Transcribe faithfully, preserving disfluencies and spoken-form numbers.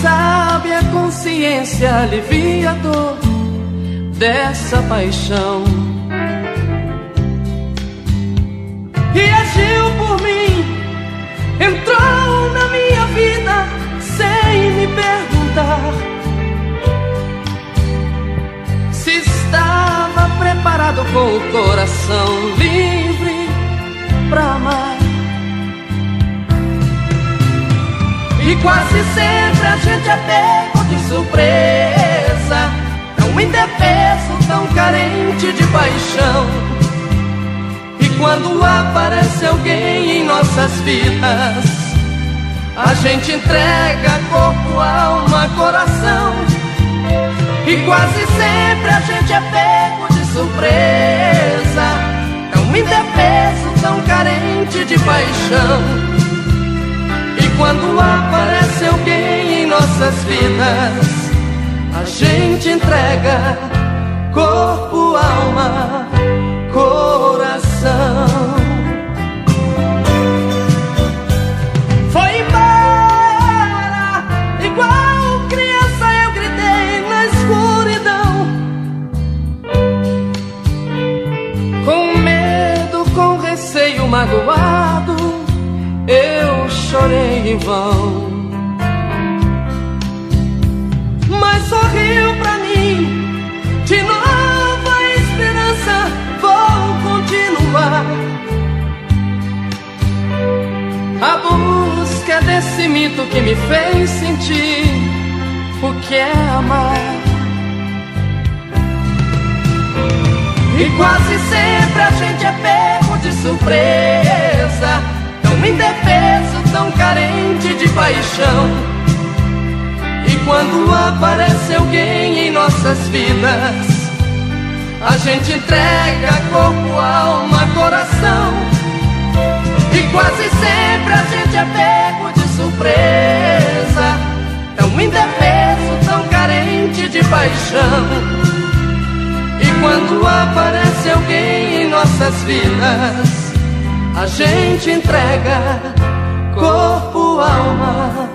sabe, a consciência alivia a dor dessa paixão. E agiu por mim, entrou na minha vida sem me perguntar se estava preparado com o coração livre pra amar. E quase sempre a gente é pego de surpresa, tão indefeso, tão carente de paixão. E quando aparece alguém em nossas vidas, a gente entrega corpo, alma, coração. E quase sempre a gente é pego de surpresa, tão indefeso, tão carente de paixão. E quando aparece alguém em nossas vidas, a gente entrega corpo, alma, coração. Foi embora, igual criança eu gritei na escuridão, com medo, com receio, magoado, eu chorei em vão. Mas sorriu pra mim, de novo a esperança, vou continuar a busca desse mito que me fez sentir o que é amar. E quase sempre a gente é pego de surpresa, tão indefeso, tão carente de paixão. E quando aparece alguém em nossas vidas, a gente entrega corpo, alma, coração. E quase sempre a gente é pego de surpresa, tão indefeso, tão carente de paixão. E quando aparece alguém em nossas vidas, a gente entrega corpo, alma,